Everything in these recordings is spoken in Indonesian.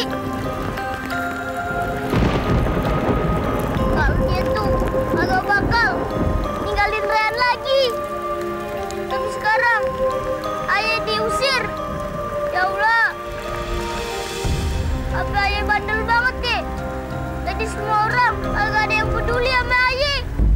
Kalau gitu, agak bakal ninggalin Ryan lagi. Tapi sekarang, ayah diusir. Ya Allah, apa ayah bandel banget deh. Tadi semua orang agak ada yang peduli sama ayah.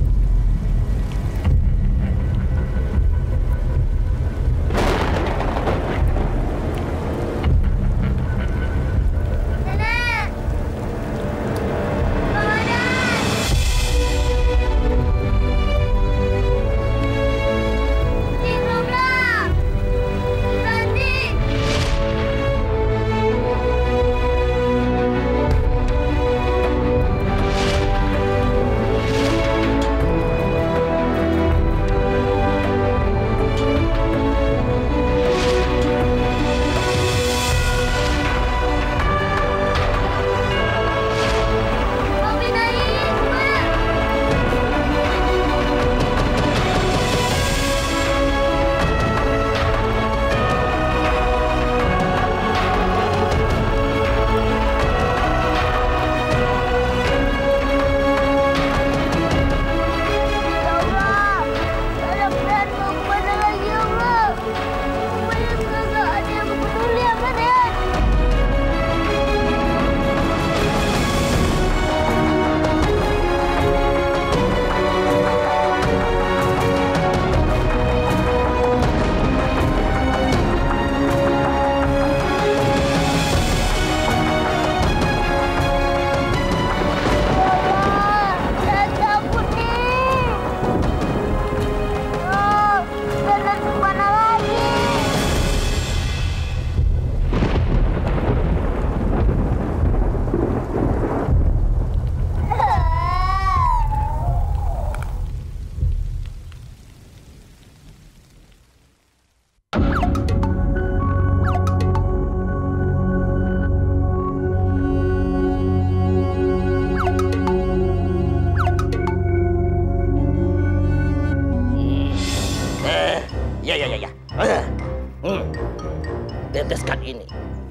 Teteskan ini.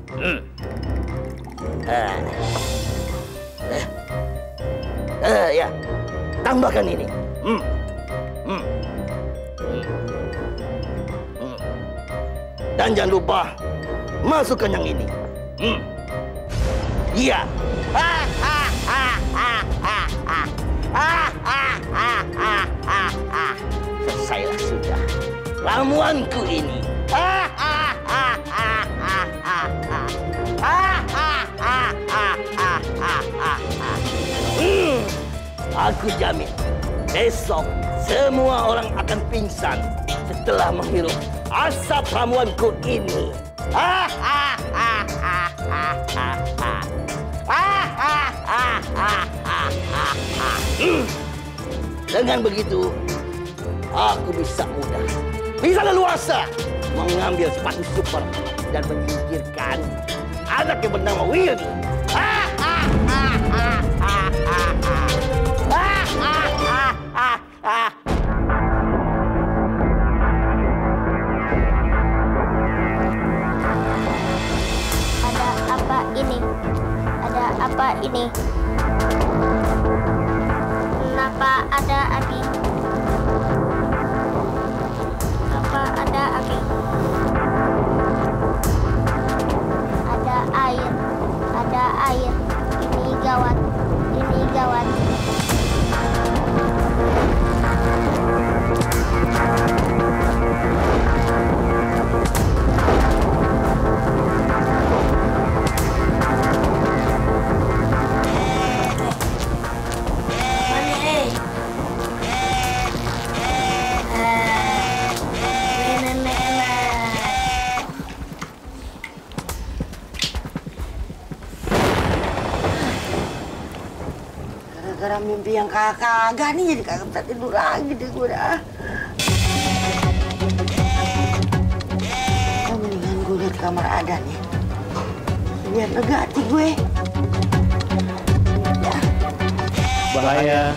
Ya, tambahkan ini. Dan jangan lupa masukkan yang ini. Iya. Selesailah sudah ramuanku ini. Aku jamin besok semua orang akan pingsan setelah menghirup asap ramuanku ini. Dengan begitu, aku bisa leluasa mengambil sepatu super dan menyingkirkan anak yang bernama Willy. Ada apa ini? Kenapa ada api? Kenapa ada api? Ada air. Ini gawat. Gara-gara mimpi yang kagak nih jadi kagak bisa tidur lagi deh gue dah. Mendingan gue liat kamar Adan ya. Biar lega hati gue. Ya. Bahaya.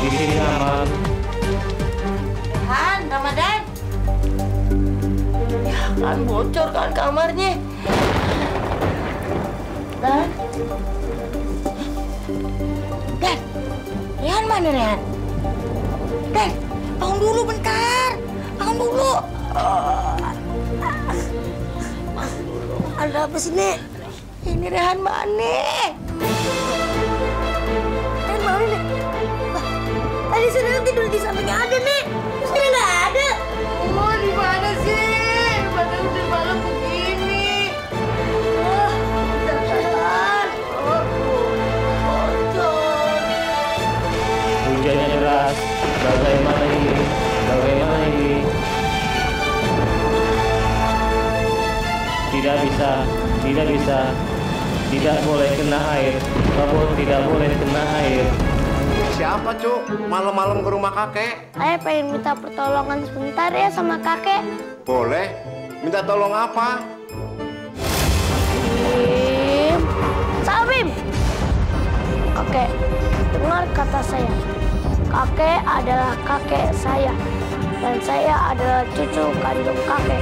Di sini aman. Han, Ramadan. Ya kan bocor kan kamarnya. Dan, Rehan mana Rehan? Dan, bangun dulu bentar. Bangun dulu. Ada apa sih, Nek? Ini Rehan mana? Rehan mana, Nek? Tadi saya tidur di samping ada, Nek. Terus saya nggak ada. Oh, di mana sih? Padahal udah malam begini. Rehan. Bocor. Hujannya deras. Bagaimana ini? Bagaimana ini? Tidak bisa. Tidak bisa. Tidak boleh kena air. Robot tidak boleh kena air. Siapa, Cuk? Malam-malam ke rumah kakek? Saya pengen minta pertolongan sebentar ya sama kakek. Boleh. Minta tolong apa? Bim. Sabim. Kakek, dengar kata saya. Kakek adalah kakek saya. Dan saya adalah cucu kandung kakek.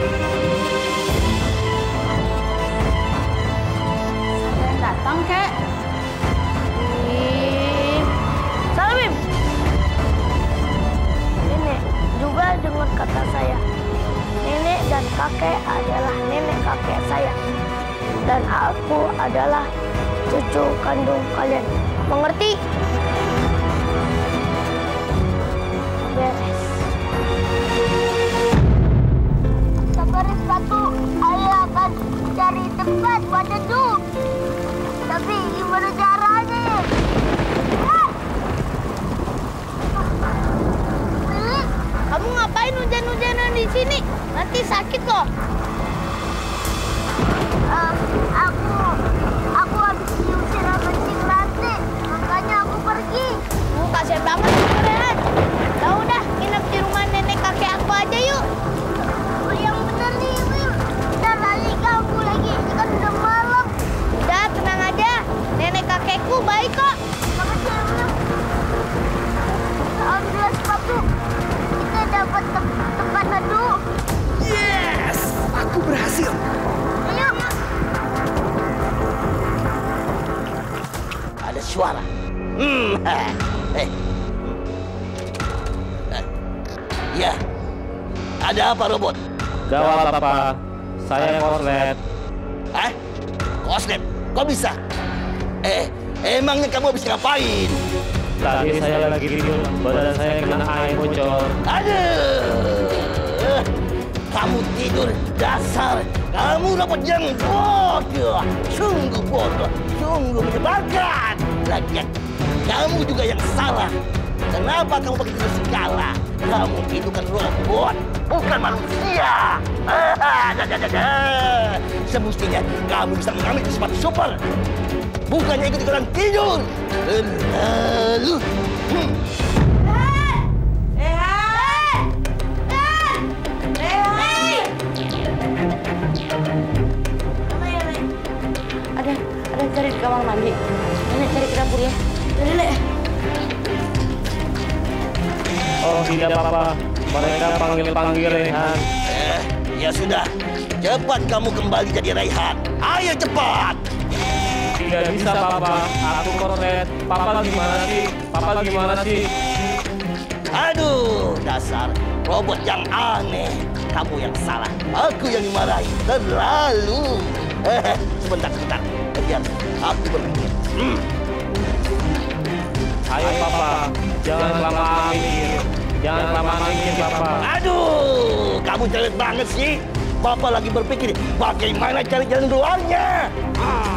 Saya datang, Kek. Bim. Sabim. Nenek juga dengar kata saya. Nenek dan kakek adalah nenek kakek saya. Dan aku adalah cucu kandung kalian. Mengerti? Beres. Sabar satu, ayah akan cari tempat buat duduk. Tapi gimana caranya? Kamu ngapain hujan-hujanan di sini? Nanti sakit loh. Aku habis diusir sama Cing Ranti, makanya aku pergi. Kasian banget Rehan. Ya udah, nginep di rumah nenek kakek aku aja yuk. Yang bener nih, Wil. Kita lari kampung lagi, kan udah malam. Udah, tenang aja. Nenek kakekku baik kok. Makasih ya, Wil. Alhamdulillah sepatu. Kita dapat tempat duduk. Yes! Aku berhasil. Ayo. Ada suara. Ya. Ada apa, robot? Gawat apa? Saya koslet. Koslet? Kok bisa? Emangnya kamu habis ngapain? Tadi saya lagi tidur, badan saya kena air bocor. Aduh! Kamu tidur, dasar! Kamu robot yang bodoh! Sungguh bodoh! Sungguh menyebalkan! Lagian, kamu juga yang salah. Kenapa kamu pakai tidur segala? Kamu itu kan robot, bukan manusia. Semestinya kamu bisa mengambil sepatu super. Bukannya ikut-ikutan tidur. Lalu. Ada yang cari di kamar mandi. Nenek cari ke dapur ya. Nenek. Oh, tidak apa-apa. Mereka panggil-panggil Rehan. Ya sudah. Cepat kamu kembali jadi Raihan. Ayo cepat. Tidak bisa, Papa. Aku koslet. Papa gimana sih? Papa gimana sih? Aduh, dasar robot yang aneh. Kamu yang salah. Aku yang dimarahi. Terlalu. Sebentar. Biar aku berpikir. Ayo, Papa. Jangan lama mikir. Jangan lama mikir, Papa. Aduh, kamu jelek banget sih. Papa lagi berpikir bagaimana cari jalan keluarnya.